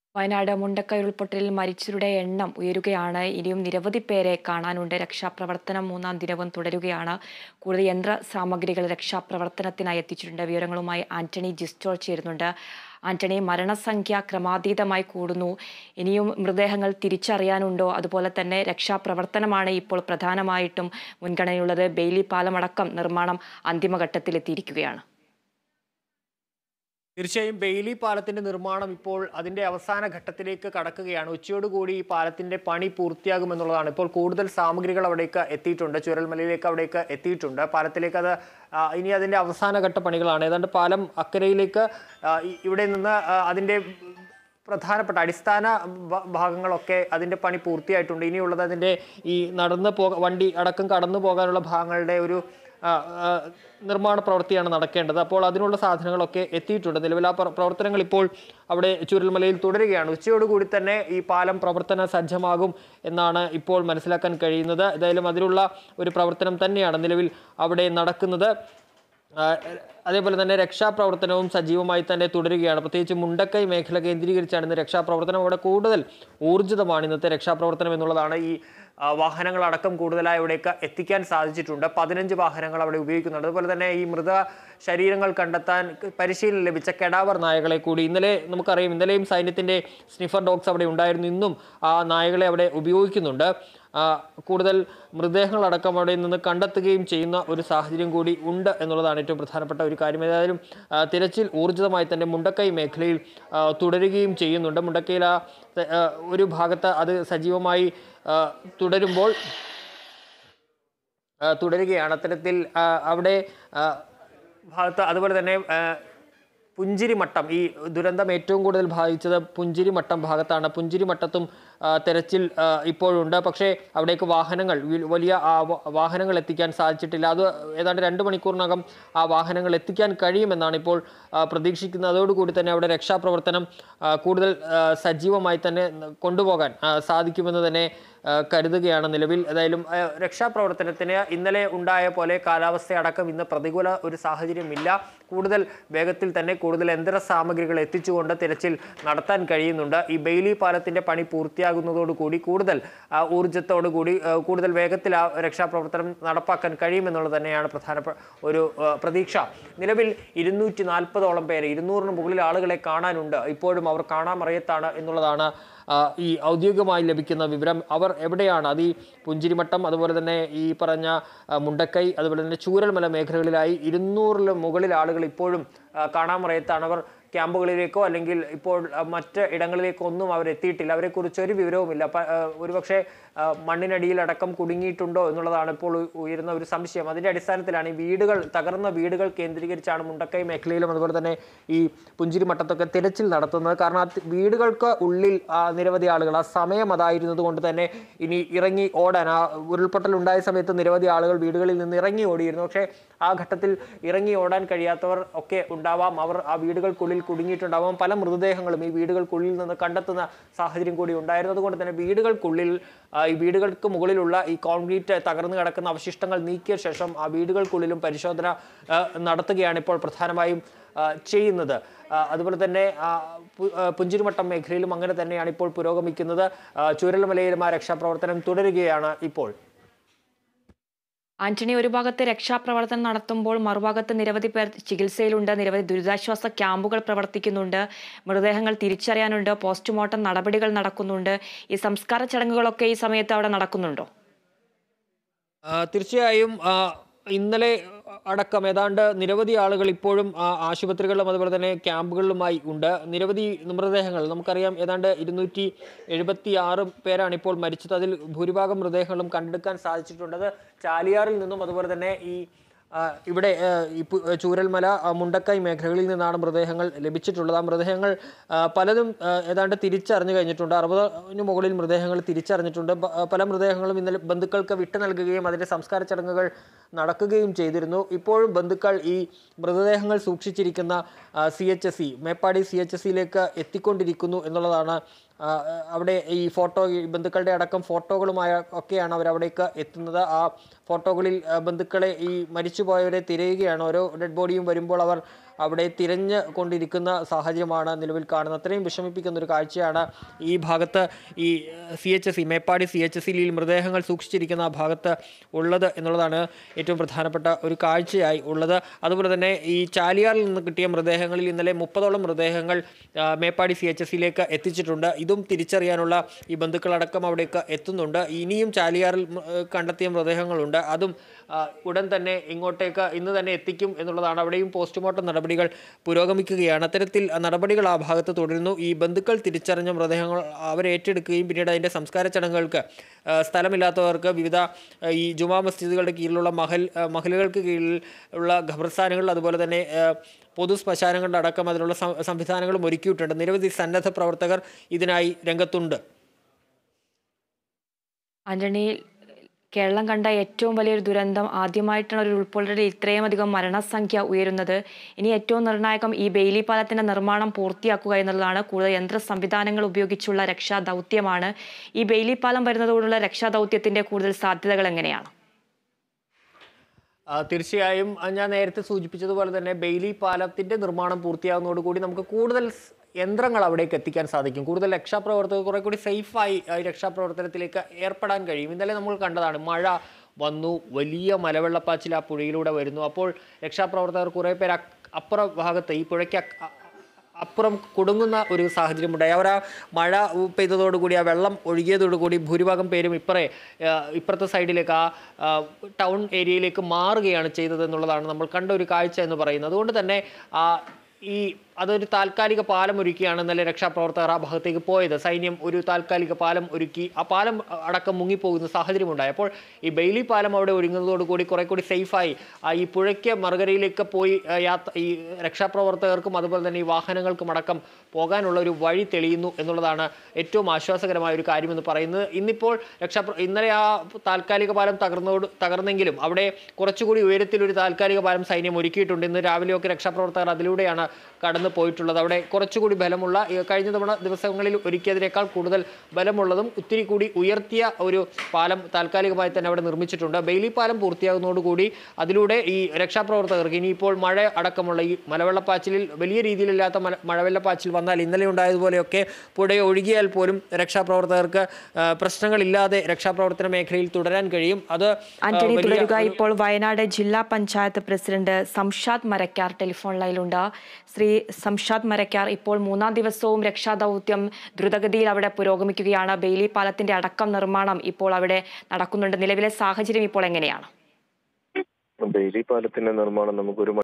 വയനാട് മുണ്ടക്കൈ ഉരുൾപൊട്ടലിൽ മരിച്ചവരുടെ എണ്ണം ഉയരുകയാണ്. ഇനിയും നിരവധി പേരെ കാണാനുണ്ട്. രക്ഷാപ്രവർത്തനം മൂന്നാം ദിനവും തുടരുകയാണ്. കൂടുതൽ യന്ത്ര സാമഗ്രികൾ രക്ഷാപ്രവർത്തനത്തിനായി എത്തിച്ചിട്ടുണ്ട്. വിവരങ്ങളുമായി ആന്റണി ജിസ്റ്റോൾ ചേരുന്നുണ്ട്. ആന്റണി, മരണസംഖ്യ ക്രമാതീതമായി കൂടുന്നു. ഇനിയും മൃതദേഹങ്ങൾ തിരിച്ചറിയാനുണ്ടോ? അതുപോലെ തന്നെ രക്ഷാപ്രവർത്തനമാണ് ഇപ്പോൾ പ്രധാനമായിട്ടും മുൻഗണനയുള്ളത്. ബെയിലി പാലമടക്കം നിർമ്മാണം അന്തിമഘട്ടത്തിലെത്തിയിരിക്കുകയാണ്. തീർച്ചയായും ബെയിലി പാലത്തിന്റെ നിർമ്മാണം ഇപ്പോൾ അതിന്റെ അവസാന ഘട്ടത്തിലേക്ക് കടക്കുകയാണ്. ഉച്ചയോടുകൂടി ഈ പാലത്തിന്റെ പണി പൂർത്തിയാകുമെന്നുള്ളതാണ്. ഇപ്പോൾ കൂടുതൽ സാമഗ്രികൾ അവിടേക്ക് എത്തിയിട്ടുണ്ട്. ചുരൽമലയിലേക്ക് അവിടേക്ക് എത്തിയിട്ടുണ്ട്. പാലത്തിലേക്ക് അത് ഇനി അതിന്റെ അവസാനഘട്ട പണികളാണ്. ഏതാണ്ട് പാലം അക്കരയിലേക്ക് ഇവിടെ നിന്ന് അതിന്റെ പ്രധാനപ്പെട്ട അടിസ്ഥാന ഭാഗങ്ങളൊക്കെ അതിന്റെ പണി പൂർത്തിയായിട്ടുണ്ട്. ഇനിയുള്ളത് അതിന്റെ ഈ വണ്ടി അടക്കം കടന്നു പോകാനുള്ള ഭാഗങ്ങളുടെ ഒരു നിർമ്മാണ പ്രവൃത്തിയാണ് നടക്കേണ്ടത്. അപ്പോൾ അതിനുള്ള സാധനങ്ങളൊക്കെ എത്തിയിട്ടുണ്ട്. നിലവിൽ ആ പ്രവർത്തനങ്ങൾ ഇപ്പോൾ അവിടെ ചുരൽമലയിൽ തുടരുകയാണ്. ഉച്ചയോടുകൂടി തന്നെ ഈ പാലം പ്രവർത്തന സജ്ജമാകും എന്നാണ് ഇപ്പോൾ മനസ്സിലാക്കാൻ കഴിയുന്നത്. ഏതായാലും അതിലുള്ള ഒരു പ്രവർത്തനം തന്നെയാണ് നിലവിൽ അവിടെ നടക്കുന്നത്. അതേപോലെ തന്നെ രക്ഷാപ്രവർത്തനവും സജീവമായി തന്നെ തുടരുകയാണ്. പ്രത്യേകിച്ച് മുണ്ടക്കൈ മേഖല കേന്ദ്രീകരിച്ചാണ് ഇന്ന് രക്ഷാപ്രവർത്തനം. അവിടെ കൂടുതൽ ഊർജിതമാണ് ഇന്നത്തെ രക്ഷാപ്രവർത്തനം എന്നുള്ളതാണ്. ഈ വാഹനങ്ങളടക്കം കൂടുതലായി അവിടേക്ക് എത്തിക്കാൻ സാധിച്ചിട്ടുണ്ട്. 15 വാഹനങ്ങൾ അവിടെ ഉപയോഗിക്കുന്നുണ്ട്. അതുപോലെ തന്നെ ഈ മൃത ശരീരങ്ങൾ കണ്ടെത്താൻ പരിശീലനം ലഭിച്ച കെഡാവർ നായകളെ കൂടി നമുക്കറിയാം, ഇന്നലെയും സൈന്യത്തിന്റെ സ്നിഫർ ഡോഗ്സ് അവിടെ ഉണ്ടായിരുന്നു. ഇന്നും ആ നായകളെ അവിടെ ഉപയോഗിക്കുന്നുണ്ട്. കൂടുതൽ മൃതദേഹങ്ങളടക്കം അവിടെ നിന്ന് കണ്ടെത്തുകയും ചെയ്യുന്ന ഒരു സാഹചര്യം കൂടി ഉണ്ട് എന്നുള്ളതാണ് ഏറ്റവും പ്രധാനപ്പെട്ട ഒരു കാര്യം. ഏതായാലും തിരച്ചിൽ ഊർജിതമായി തന്നെ മുണ്ടക്കൈ മേഖലയിൽ തുടരുകയും ചെയ്യുന്നുണ്ട്. മുണ്ടക്കൈയിൽ ഒരു ഭാഗത്ത് അത് സജീവമായി തുടരുകയാണ്. അത്തരത്തിൽ അവിടെ ഭാഗത്ത് അതുപോലെ തന്നെ പുഞ്ചിരിമട്ടം, ഈ ദുരന്തം ഏറ്റവും കൂടുതൽ ബാധിച്ചത് പുഞ്ചിരിമട്ടം ഭാഗത്താണ്. പുഞ്ചിരിമട്ടത്തും തെരച്ചിൽ ഇപ്പോഴുണ്ട്. പക്ഷേ അവിടേക്ക് വലിയ വാഹനങ്ങൾ എത്തിക്കാൻ സാധിച്ചിട്ടില്ല. അത് ഏതാണ്ട് 2 മണിക്കൂറിനകം ആ വാഹനങ്ങൾ എത്തിക്കാൻ കഴിയുമെന്നാണ് ഇപ്പോൾ പ്രതീക്ഷിക്കുന്നത്. അതോടുകൂടി തന്നെ അവിടെ രക്ഷാപ്രവർത്തനം കൂടുതൽ സജീവമായി തന്നെ കൊണ്ടുപോകാൻ സാധിക്കുമെന്ന് തന്നെ കരുതുകയാണ് നിലവിൽ. ഏതായാലും രക്ഷാപ്രവർത്തനത്തിന് ഇന്നലെ ഉണ്ടായ പോലെ കാലാവസ്ഥയടക്കം ഇന്ന് പ്രതികൂല ഒരു സാഹചര്യമില്ല. കൂടുതൽ വേഗത്തിൽ തന്നെ കൂടുതൽ യന്ത്ര സാമഗ്രികൾ എത്തിച്ചുകൊണ്ട് തിരച്ചിൽ നടത്താൻ കഴിയുന്നുണ്ട്. ഈ ബെയിലി പാലത്തിന്റെ പണി പൂർത്തിയാകുന്നതോടുകൂടി കൂടുതൽ ഊർജത്തോടുകൂടി കൂടുതൽ വേഗത്തിൽ ആ രക്ഷാപ്രവർത്തനം നടപ്പാക്കാൻ കഴിയുമെന്നുള്ളത് തന്നെയാണ് പ്രധാനപ്പെട്ട ഒരു പ്രതീക്ഷ. നിലവിൽ 240ഓളം പേരെ, 200-ന് മുകളിൽ ആളുകളെ കാണാനുണ്ട്. ഇപ്പോഴും അവർ കാണാമറയത്താണ് എന്നുള്ളതാണ് ഈ ഔദ്യോഗികമായി ലഭിക്കുന്ന വിവരം. അവർ എവിടെയാണ്? അത് ഈ പുഞ്ചിരിമട്ടം, അതുപോലെ തന്നെ ഈ പറഞ്ഞ മുണ്ടക്കൈ, അതുപോലെ തന്നെ ചൂരൽമല മേഖലകളിലായി 200-ലും മുകളിൽ ആളുകൾ ഇപ്പോഴും കാണാമറയത്താണ്. അവർ ക്യാമ്പുകളിലേക്കോ അല്ലെങ്കിൽ ഇപ്പോൾ മറ്റ് ഇടങ്ങളിലേക്കോ ഒന്നും അവരെത്തിയിട്ടില്ല. അവരെക്കുറിച്ച് ഒരു വിവരവുമില്ല. ഒരുപക്ഷെ മണ്ണിനടിയിലടക്കം കുടുങ്ങിയിട്ടുണ്ടോ എന്നുള്ളതാണ് ഇപ്പോൾ ഉയരുന്ന ഒരു സംശയം. അതിൻ്റെ അടിസ്ഥാനത്തിലാണ് ഈ തകർന്ന വീടുകൾ കേന്ദ്രീകരിച്ചാണ് മുണ്ടക്കൈ മേഖലയിലും അതുപോലെ തന്നെ ഈ പുഞ്ചിരിമട്ടത്തൊക്കെ തിരച്ചിൽ നടത്തുന്നത്. കാരണം ആ വീടുകൾക്ക് ഉള്ളിൽ നിരവധി ആളുകൾ, ആ സമയം അതായിരുന്നത് കൊണ്ട് തന്നെ ഇനി ഇറങ്ങി ഓടാൻ, ആ ഉരുൾപൊട്ടൽ ഉണ്ടായ സമയത്ത് നിരവധി ആളുകൾ വീടുകളിൽ നിന്ന് ഇറങ്ങി ഓടിയിരുന്നു. പക്ഷേ ആ ഘട്ടത്തിൽ ഇറങ്ങി ഓടാൻ കഴിയാത്തവർ ഒക്കെ ഉണ്ടാവാം. അവർ ആ വീടുകൾക്കുള്ളിൽ കുടുങ്ങിയിട്ടുണ്ടാവാം. പല മൃതദേഹങ്ങളും ഈ വീടുകൾക്കുള്ളിൽ നിന്ന് കണ്ടെത്തുന്ന സാഹചര്യം കൂടി ഉണ്ടായിരുന്നു. അതുകൊണ്ട് തന്നെ ഈ വീടുകൾക്ക് മുകളിലുള്ള ഈ കോൺക്രീറ്റ് തകർന്നു കിടക്കുന്ന അവശിഷ്ടങ്ങൾ നീക്കിയ ശേഷം ആ വീടുകൾക്കുള്ളിലും പരിശോധന നടത്തുകയാണ് ഇപ്പോൾ പ്രധാനമായും ചെയ്യുന്നത്. അതുപോലെ തന്നെ പുഞ്ചിരിമട്ടം മേഖലയിലും അങ്ങനെ തന്നെയാണ് ഇപ്പോൾ പുരോഗമിക്കുന്നത്. ചൂരൽമലയിലും ആ രക്ഷാപ്രവർത്തനം തുടരുകയാണ് ഇപ്പോൾ. ആന്റണി, ഒരു ഭാഗത്ത് രക്ഷാപ്രവർത്തനം നടത്തുമ്പോൾ മറുഭാഗത്ത് നിരവധി പേർ ചികിത്സയിലുണ്ട്. നിരവധി ദുരിതാശ്വാസ ക്യാമ്പുകൾ പ്രവർത്തിക്കുന്നുണ്ട്. മൃതദേഹങ്ങൾ തിരിച്ചറിയാനുണ്ട്. പോസ്റ്റ്മോർട്ടം നടപടികൾ നടക്കുന്നുണ്ട്. ഈ സംസ്കാര ചടങ്ങുകളൊക്കെ ഈ സമയത്ത് അവിടെ നടക്കുന്നുണ്ടോ? തീർച്ചയായും ഇന്നലെ അടക്കം ഏതാണ്ട് നിരവധി ആളുകൾ ഇപ്പോഴും ആശുപത്രികളിലും അതുപോലെ തന്നെ ക്യാമ്പുകളിലുമായി ഉണ്ട്. നിരവധി മൃതദേഹങ്ങൾ, നമുക്കറിയാം ഏതാണ്ട് 276 പേരാണ് ഇപ്പോൾ മരിച്ചത്. അതിൽ ഭൂരിഭാഗം മൃതദേഹങ്ങളും കണ്ടെടുക്കാൻ സാധിച്ചിട്ടുണ്ട്. അത് ചാലിയാറിൽ നിന്നും അതുപോലെ തന്നെ ഈ ഇവിടെ ചൂരൽമല, മുണ്ടക്കൈ മേഖലകളിൽ നിന്നാണ് മൃതദേഹങ്ങൾ ലഭിച്ചിട്ടുള്ളത്. ആ മൃതദേഹങ്ങൾ പലതും ഏതാണ്ട് തിരിച്ചറിഞ്ഞു കഴിഞ്ഞിട്ടുണ്ട്. 60-ന് മുകളിൽ മൃതദേഹങ്ങൾ തിരിച്ചറിഞ്ഞിട്ടുണ്ട്. പല മൃതദേഹങ്ങളും ഇന്നലെ ബന്ധുക്കൾക്ക് വിട്ടു നൽകുകയും അതിൻ്റെ സംസ്കാര ചടങ്ങുകൾ നടക്കുകയും ചെയ്തിരുന്നു. ഇപ്പോഴും ബന്ധുക്കൾ ഈ മൃതദേഹങ്ങൾ സൂക്ഷിച്ചിരിക്കുന്ന മേപ്പാടി CHSE എത്തിക്കൊണ്ടിരിക്കുന്നു എന്നുള്ളതാണ്. അവിടെ ഈ ബന്ധുക്കളുടെ അടക്കം ഫോട്ടോകളുമായ ഒക്കെയാണ് അവരവിടേക്ക് എത്തുന്നത്. ആ ഫോട്ടോകളിൽ ബന്ധുക്കളെ, ഈ മരിച്ചുപോയവരെ തിരയുകയാണ്. ഓരോ ഡെഡ് ബോഡിയും വരുമ്പോൾ അവർ അവിടെ തിരഞ്ഞു കൊണ്ടിരിക്കുന്ന സാഹചര്യമാണ് നിലവിൽ കാണുന്നത്. അത്രയും വിഷമിപ്പിക്കുന്ന ഒരു കാഴ്ചയാണ് ഈ ഭാഗത്ത് ഈ CHSE മേപ്പാടി CHSEയിൽ മൃതദേഹങ്ങൾ സൂക്ഷിച്ചിരിക്കുന്ന ആ ഭാഗത്ത് ഉള്ളത് എന്നുള്ളതാണ് ഏറ്റവും പ്രധാനപ്പെട്ട ഒരു കാഴ്ചയായി ഉള്ളത്. അതുപോലെ തന്നെ ഈ ചാലിയാറിൽ നിന്ന് കിട്ടിയ മൃതദേഹങ്ങളിൽ ഇന്നലെ 30ഓളം മൃതദേഹങ്ങൾ മേപ്പാടി CHSEയിലേക്ക് എത്തിച്ചിട്ടുണ്ട്. ഇതും തിരിച്ചറിയാനുള്ള ഈ ബന്ധുക്കളടക്കം അവിടേക്ക് എത്തുന്നുണ്ട്. ഇനിയും ചാലിയാറിൽ കണ്ടെത്തിയ മൃതദേഹങ്ങളുണ്ട്. അതും ഉടൻ തന്നെ ഇങ്ങോട്ടേക്ക് ഇന്ന് തന്നെ എത്തിക്കും എന്നുള്ളതാണ്. അവിടെയും പോസ്റ്റ്മോർട്ടം നടപടികൾ പുരോഗമിക്കുകയാണ്. അത്തരത്തിൽ നടപടികൾ ആ ഭാഗത്ത് തുടരുന്നു. ഈ ബന്ധുക്കൾ തിരിച്ചറിഞ്ഞ മൃതദേഹങ്ങൾ അവരേറ്റെടുക്കുകയും പിന്നീട് അതിൻ്റെ സംസ്കാര ചടങ്ങുകൾക്ക് സ്ഥലമില്ലാത്തവർക്ക് വിവിധ ഈ ജുമാ മസ്ജിദുകളുടെ കീഴിലുള്ള മഹലുകൾക്ക് കീഴിലുള്ള ഖബർസ്ഥാനുകൾ അതുപോലെ തന്നെ പൊതു ശ്മശാനങ്ങളുടെ അടക്കം അതിനുള്ള സംവിധാനങ്ങളും ഒരുക്കിയിട്ടുണ്ട്. നിരവധി സന്നദ്ധ പ്രവർത്തകർ ഇതിനായി രംഗത്തുണ്ട്. ആന്റണി, കേരളം കണ്ട ഏറ്റവും വലിയൊരു ദുരന്തം, ആദ്യമായിട്ടാണ് ഒരു ഉൾപ്പൊള്ളലിൽ ഇത്രയും അധികം മരണസംഖ്യ ഉയരുന്നത്. ഇനി ഏറ്റവും നിർണായകം ഈ ബെയിലി പാലത്തിന്റെ നിർമ്മാണം പൂർത്തിയാക്കുക എന്നുള്ളതാണ്. കൂടുതൽ യന്ത്ര സംവിധാനങ്ങൾ ഉപയോഗിച്ചുള്ള രക്ഷാദൗത്യമാണ്. ഈ ബെയിലി പാലം വരുന്നതോടുള്ള രക്ഷാദൗത്യത്തിന്റെ കൂടുതൽ സാധ്യതകൾ എങ്ങനെയാണ്? തീർച്ചയായും ഞാൻ നേരത്തെ സൂചിപ്പിച്ചതുപോലെ തന്നെ ബെയിലി പാലത്തിന്റെ നിർമ്മാണം പൂർത്തിയാകുന്നതോടുകൂടി നമുക്ക് കൂടുതൽ യന്ത്രങ്ങൾ അവിടേക്ക് എത്തിക്കാൻ സാധിക്കും. കൂടുതൽ രക്ഷാപ്രവർത്തകർ കുറെ കൂടി സേഫായി രക്ഷാപ്രവർത്തനത്തിലേക്ക് ഏർപ്പെടാൻ കഴിയും. ഇന്നലെ നമ്മൾ കണ്ടതാണ്, മഴ വന്നു, വലിയ മലവെള്ളപ്പാച്ചിൽ ആ പുഴയിലൂടെ വരുന്നു. അപ്പോൾ രക്ഷാപ്രവർത്തകർ കുറേ പേർ അപ്പുറ ഭാഗത്ത് ഈ പുഴയ്ക്ക് അപ്പുറം കുടുങ്ങുന്ന ഒരു സാഹചര്യമുണ്ടായി. അവർ ആ മഴ പെയ്തതോടുകൂടി ആ വെള്ളം ഒഴുകിയതോടുകൂടി ഭൂരിഭാഗം പേരും ഇപ്പുറത്തെ സൈഡിലേക്ക് ആ ടൗൺ ഏരിയയിലേക്ക് മാറുകയാണ് ചെയ്തത് എന്നുള്ളതാണ് നമ്മൾ കണ്ട ഒരു കാഴ്ച എന്ന് പറയുന്നത്. അതുകൊണ്ട് തന്നെ അതൊരു താൽക്കാലിക പാലം ഒരുക്കിയാണ് ഇന്നലെ രക്ഷാപ്രവർത്തകർ ആ ഭാഗത്തേക്ക് പോയത്. സൈന്യം ഒരു താൽക്കാലിക പാലം ഒരുക്കി ആ പാലം അടക്കം മുങ്ങിപ്പോകുന്ന സാഹചര്യമുണ്ടായി. അപ്പോൾ ഈ ബെയിലി പാലം അവിടെ ഒരുങ്ങുന്നതോടുകൂടി കുറെ കൂടി സേഫായി ഈ പുഴയ്ക്ക് മറുകരയിലേക്ക് പോയി ഈ രക്ഷാപ്രവർത്തകർക്കും അതുപോലെ തന്നെ ഈ വാഹനങ്ങൾക്കും അടക്കം പോകാനുള്ള ഒരു വഴി തെളിയുന്നു എന്നുള്ളതാണ് ഏറ്റവും ആശ്വാസകരമായ ഒരു കാര്യമെന്ന് പറയുന്നത്. ഇന്നിപ്പോൾ ഇന്നലെ ആ താൽക്കാലിക പാലം തകർന്നെങ്കിലും അവിടെ കുറച്ചുകൂടി ഉയരത്തിൽ ഒരു താൽക്കാലിക പാലം സൈന്യം ഒരുക്കിയിട്ടുണ്ട്. ഇന്ന് രാവിലെയൊക്കെ രക്ഷാപ്രവർത്തകർ അതിലൂടെയാണ് കടന്നു പോയിട്ടുള്ളത്. അവിടെ കുറച്ചുകൂടി ബലമുള്ള, കഴിഞ്ഞ ദിവസങ്ങളിൽ ഒരുക്കിയതിനേക്കാൾ കൂടുതൽ ബലമുള്ളതും ഒത്തിരി കൂടി ഉയർത്തിയ ഒരു പാലം താൽക്കാലികമായി തന്നെ അവിടെ നിർമ്മിച്ചിട്ടുണ്ട്. ബെയിലി പാലം പൂർത്തിയാകുന്നതോടുകൂടി അതിലൂടെ ഈ രക്ഷാപ്രവർത്തകർക്ക് ഇനിയിപ്പോൾ മഴ അടക്കമുള്ള ഈ മലവെള്ളപ്പാച്ചിലിൽ വലിയ രീതിയിലില്ലാത്ത മഴവെള്ളപ്പാച്ചിൽ വന്നാൽ ഇന്നലെ ഉണ്ടായതുപോലെയൊക്കെ പുഴ ഒഴുകിയാൽ പോലും രക്ഷാപ്രവർത്തകർക്ക് പ്രശ്നങ്ങളില്ലാതെ രക്ഷാപ്രവർത്തന മേഖലയിൽ തുടരാൻ കഴിയും. അത് ആന്റണി, തുടരുക. ഇപ്പോൾ വയനാട് ജില്ലാ പഞ്ചായത്ത് പ്രസിഡന്റ് സംഷാദ് മരക്കാർ ടെലിഫോൺ ലൈനിലുണ്ട്. ശ്രീ സംഷാദ് മരക്കാർ, ഇപ്പോൾ 3-ാം ദിവസവും രക്ഷാദൗത്യം ദ്രുതഗതിയിൽ അവിടെ പുരോഗമിക്കുകയാണ്. ബെയിലി പാലത്തിന്റെ അടക്കം നിർമ്മാണം ഇപ്പോൾ അവിടെ നടക്കുന്നുണ്ട്. നിലവിലെ സാഹചര്യം ഇപ്പോൾ എങ്ങനെയാണ്? ബെയിലി പാലത്തിന്റെ നിർമ്മാണം നമുക്കൊരു